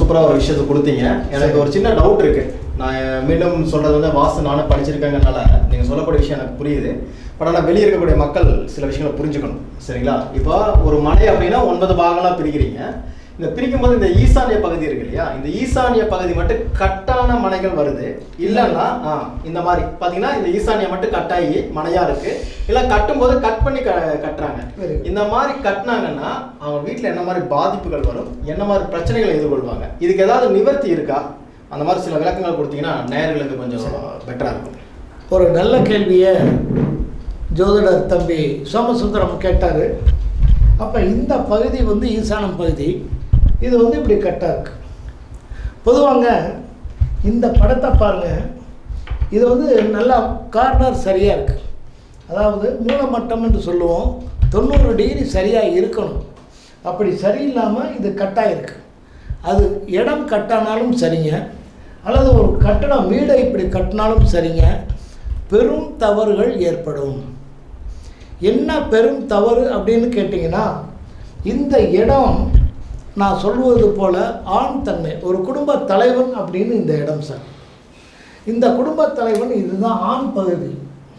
சூப்பராக ஒரு விஷயத்தை கொடுத்தீங்க. எனக்கு ஒரு சின்ன டவுட் இருக்குது. நான் மீண்டும் சொல்கிறது வந்து வாஸ்து நானும் படிச்சிருக்கேங்கனால நீங்கள் சொல்லக்கூடிய விஷயம் எனக்கு புரியுது. பட் ஆனால் வெளியே இருக்கக்கூடிய மக்கள் சில விஷயங்களை புரிஞ்சுக்கணும். சரிங்களா? இப்போ ஒரு மனை அப்படின்னா 9 பாகங்களாக பிரிக்கிறீங்க. இந்த பிரிக்கும் போது இந்த ஈசானிய பகுதி இருக்கு இல்லையா, இந்த ஈசானிய பகுதி மட்டும் கட்டான மனைகள் வருது. இல்லைன்னா இந்த மாதிரி பார்த்தீங்கன்னா இந்த ஈசானிய மட்டும் கட்டாயி மனையாக இருக்குது. இல்லை கட்டும்போது கட் பண்ணி கட்டுறாங்க. இந்த மாதிரி கட்டினாங்கன்னா அவங்க வீட்டில் என்ன மாதிரி பாதிப்புகள் வரும், என்ன மாதிரி பிரச்சனைகளை எதிர்கொள்வாங்க, இதுக்கு ஏதாவது நிவர்த்தி இருக்கா? அந்த மாதிரி சில விளக்கங்கள் கொடுத்தீங்கன்னா நேயர்களுக்கு கொஞ்சம் பெட்டராக இருக்கும். ஒரு நல்ல கேள்வியை ஜோதிடர் தம்பி சோமசுந்தரம் கேட்டார். அப்போ இந்த பகுதி வந்து ஈசானம் பகுதி, இது வந்து இப்படி கட்டாக இருக்கு. பொதுவாங்க இந்த படத்தை பாருங்கள், இது வந்து நல்லா கார்னர் சரியாக இருக்குது. அதாவது மூலமட்டம் என்று சொல்லுவோம், 90 டிகிரி சரியாக இருக்கணும். அப்படி சரியில்லாமல் இது கட்டாக இருக்குது. அது இடம் கட்டானாலும் சரிங்க, அல்லது ஒரு கட்டடம் வீடை இப்படி கட்டினாலும் சரிங்க, பெரும் தவறுகள் ஏற்படும். என்ன பெரும் தவறு அப்படின்னு கேட்டிங்கன்னா, இந்த இடம் நான் சொல்வது போல் ஆண் தன்மை, ஒரு குடும்ப தலைவன் அப்படின்னு இந்த இடம் சார். இந்த குடும்ப தலைவன் இதுதான் ஆண் பகுதி.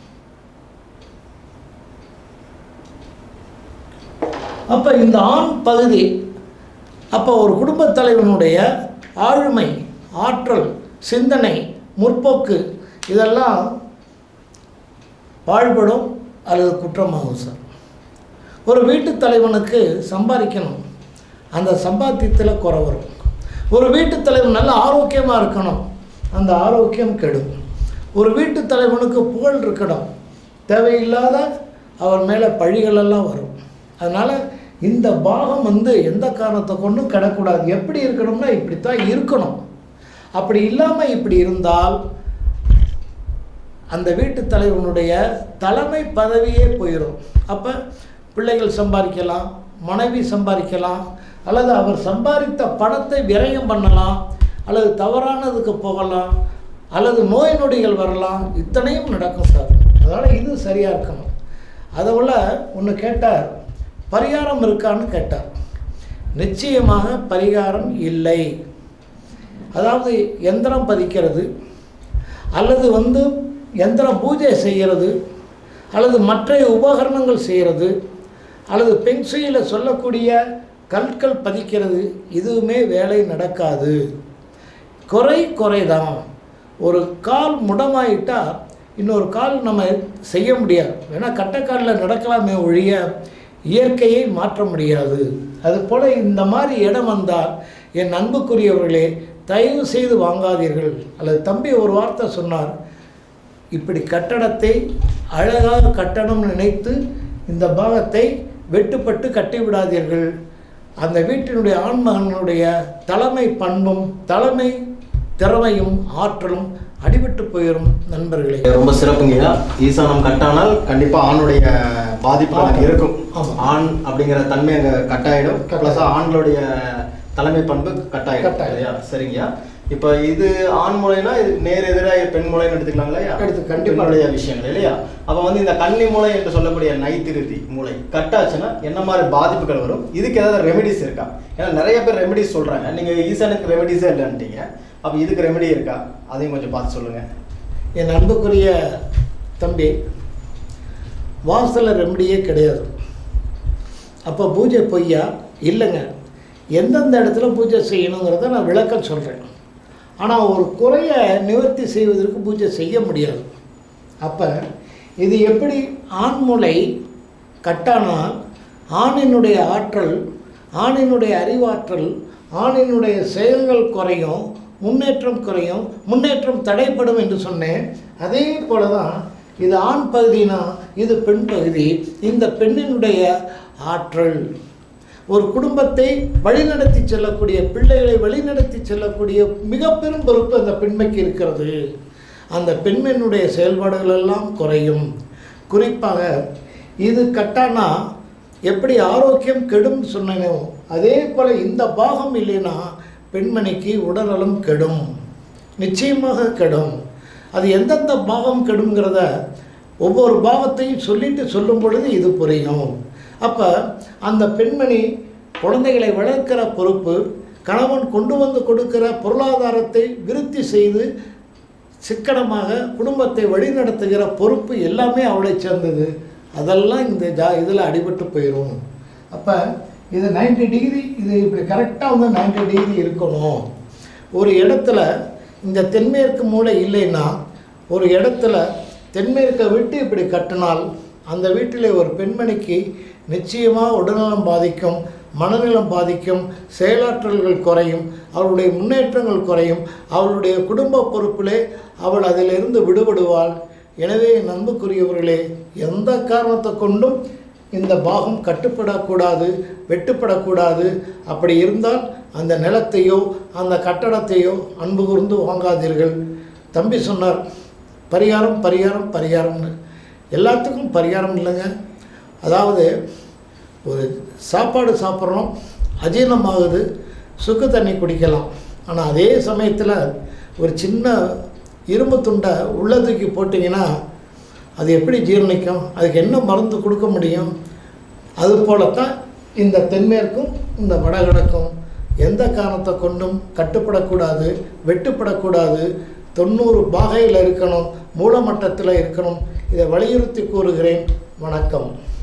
அப்போ இந்த ஆண் பகுதி, அப்போ ஒரு குடும்ப தலைவனுடைய ஆளுமை, ஆற்றல், சிந்தனை, முற்போக்கு இதெல்லாம் பாழ்படும் அல்லது குற்றமாகும் சார். ஒரு வீட்டு தலைவனுக்கு சம்பாதிக்கணும், அந்த சம்பாத்தியத்தில் குறை வரும். ஒரு வீட்டு தலைவன் நல்ல ஆரோக்கியமாக இருக்கணும், அந்த ஆரோக்கியம் கெடும். ஒரு வீட்டு தலைவனுக்கு புகழ் இருக்கணும், தேவையில்லாத அவர் மேலே பழிகளெல்லாம் வரும். அதனால் இந்த பாகம் வந்து எந்த காரணத்தை கொண்டும் கிடக்கூடாது. எப்படி இருக்கணும்னா இப்படித்தான் இருக்கணும். அப்படி இல்லாமல் இப்படி இருந்தால் அந்த வீட்டு தலைவனுடைய தலைமை பதவியே போயிடும். அப்போ பிள்ளைகள் சம்பாதிக்கலாம், மனைவி சம்பாதிக்கலாம், அல்லது அவர் சம்பாதித்த பணத்தை விரயம் பண்ணலாம், அல்லது தவறானதுக்கு போகலாம், அல்லது நோய் நொடிகள் வரலாம். இத்தனையும் நடக்கும் சார். அதனால் இது சரியாக இருக்கணும். அதோட ஒன்று கேட்டார், பரிகாரம் இருக்கான்னு கேட்டார். நிச்சயமாக பரிகாரம் இல்லை. அதாவது எந்திரம் பதிக்கிறது, அல்லது வந்து எந்திர பூஜை செய்கிறது, அல்லது மற்ற உபகரணங்கள் செய்கிறது, அல்லது பென்சிலில் சொல்லக்கூடிய கற்கள் பதிக்கிறது, இதுவுமே வேலை நடக்காது. குறைதான். ஒரு கால் முடமாயிட்டால் இன்னொரு கால் நம்ம செய்ய முடியாது. வேணால் கட்டைக்காலில் நடக்கலாமே ஒழிய இயற்கையை மாற்ற முடியாது. அதுபோல் இந்த மாதிரி இடம் வந்தால் என் அன்புக்குரியவர்களே தயவு செய்து வாங்காதீர்கள். அல்லது தம்பி ஒரு வார்த்தை சொன்னார், இப்படி கட்டடத்தை அழகாக கட்டணம்னு நினைத்து இந்த பாகத்தை வெட்டுப்பட்டு கட்டிவிடாதீர்கள். அந்த வீட்டினுடைய ஆண்மகனுடைய தலைமை பண்பும் தலைமை திறமையும் ஆற்றலும் அடிபட்டு போயிடும் நண்பர்களே. ரொம்ப சிறப்புங்கய்யா. ஈசானம் கட்டானால் கண்டிப்பாக ஆணுடைய பாதிப்பு இருக்கும். ஆண் அப்படிங்கிற தன்மை அங்கே கட்டாயிடும். ப்ளஸ் ஆண்களுடைய தலைமை பண்பு கட்டாயிடும். சரிங்கய்யா. இப்போ இது ஆண் மூளைனா இது நேர் எதிராக பெண் மூளைன்னு எடுத்துக்கலாங்களா? கண்டிப்பாக விஷயங்கள் இல்லையா? அப்போ வந்து இந்த கன்னி மூளை என்று சொல்லக்கூடிய நைத்திருத்தி மூளை கட்டாச்சுன்னா என்ன மாதிரி பாதிப்புகள் வரும்? இதுக்கு ஏதாவது ரெமெடிஸ் இருக்கா? ஏன்னா நிறைய பேர் ரெமெடிஸ் சொல்கிறாங்க. நீங்கள் ஈசானுக்கு ரெமெடிஸே இல்லைன்ட்டீங்க. அப்போ இதுக்கு ரெமெடி இருக்கா? அதையும் கொஞ்சம் பார்த்து சொல்லுங்கள். என் அன்புக்குரிய தம்பி, வாசல ரெமெடியே கிடையாது. அப்போ பூஜை பொய்யா? இல்லைங்க. எந்தெந்த இடத்துல பூஜை செய்யணுங்கிறத நான் விளக்கம் சொல்கிறேன். ஆனால் ஒரு குறையை நிவர்த்தி செய்வதற்கு பூஜை செய்ய முடியாது. அப்போ இது எப்படி ஆண்மூளை கட்டானால் ஆணினுடைய ஆற்றல், ஆணினுடைய அறிவாற்றல், ஆணினுடைய செயல்கள் குறையும், முன்னேற்றம் குறையும், முன்னேற்றம் தடைப்படும் என்று சொன்னேன். அதே போல தான் இது ஆண் பகுதினா இது பெண் பகுதி. இந்த பெண்ணினுடைய ஆற்றல் ஒரு குடும்பத்தை வழிநடத்தி செல்லக்கூடிய, பிள்ளைகளை வழிநடத்தி செல்லக்கூடிய மிக பெரும் பொறுப்பு அந்த பெண்மைக்கு இருக்கிறது. அந்த பெண்மையினுடைய செயல்பாடுகள் எல்லாம் குறையும். குறிப்பாக இது கட்டானா எப்படி ஆரோக்கியம் கெடும் சொன்னனோ அதே போல் இந்த பாகம் இல்லைன்னா பெண்மணிக்கு உடல்நலம் கெடும், நிச்சயமாக கெடும். அது எந்தெந்த பாகம் கெடுங்கிறத ஒவ்வொரு பாகத்தையும் சொல்லும் பொழுது இது புரியும். அப்போ அந்த பெண்மணி குழந்தைகளை வளர்க்கிற பொறுப்பு, கணவன் கொண்டு வந்து கொடுக்கிற பொருளாதாரத்தை விருத்தி செய்து சிக்கனமாக குடும்பத்தை வழிநடத்துகிற பொறுப்பு எல்லாமே அவளை சேர்ந்தது. அதெல்லாம் இந்த இதில் அடிபட்டு போயிடும். அப்போ இது 90 டிகிரி, இது இப்படி கரெக்டாக வந்து 90 டிகிரி இருக்கணும். ஒரு இடத்துல இந்த தென்மேற்கு மூலை இல்லைன்னா, ஒரு இடத்துல தென்மேற்கை விட்டு இப்படி கட்டினால் அந்த வீட்டில் ஒரு பெண்மணிக்கு நிச்சயமாக உடல்நலம் பாதிக்கும், மனநலம் பாதிக்கும், செயலாற்றல்கள் குறையும், அவளுடைய முன்னேற்றங்கள் குறையும், அவளுடைய குடும்ப பொறுப்பிலே அவள் அதிலிருந்து விடுபடுவாள். எனவே என் அன்புக்குரியவர்களே, எந்த காரணத்தை கொண்டும் இந்த பாகம் கட்டுப்படக்கூடாது, வெட்டுப்படக்கூடாது. அப்படி இருந்தால் அந்த நிலத்தையோ அந்த கட்டடத்தையோ அன்பு கூர்ந்து வாங்காதீர்கள். தம்பி சொன்னார் பரிகாரம் பரிகாரம் பரிகாரம்னு. எல்லாத்துக்கும் பரிகாரம் இல்லைங்க. அதாவது ஒரு சாப்பாடு சாப்பிட்றோம், அஜீரணமாகுது, சுக்கு தண்ணி குடிக்கலாம். ஆனால் அதே சமயத்தில் ஒரு சின்ன இரும்பு துண்டை உள்ளதுக்கு போட்டிங்கன்னா அது எப்படி ஜீரணிக்கும்? அதுக்கு என்ன மருந்து கொடுக்க முடியும்? அதுபோலத்தான் இந்த தென்மேற்கும் இந்த வடகிழக்கும் எந்த காரணத்தை கொண்டும் கட்டுப்படக்கூடாது, வெட்டுப்படக்கூடாது. 90 பாகையில் இருக்கணும், மூலமட்டத்தில் இருக்கணும். இதை வலியுறுத்தி கூறுகிறேன். வணக்கம்.